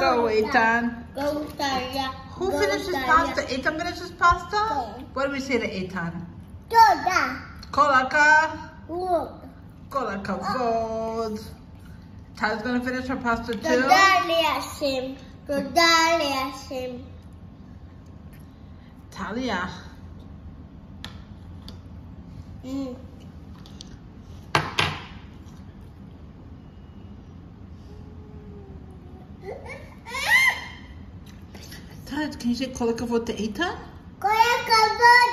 Go, Ethan. Go, Talia. Who finishes pasta? Ethan finishes pasta? Go. What do we say to Ethan? Toda. Kolaka. Look. Kolaka vod. Talia's gonna finish her pasta too. Talia1. Talia1. Talia. Talia, can you say kolaka vod to Ethan? Kolaka vod.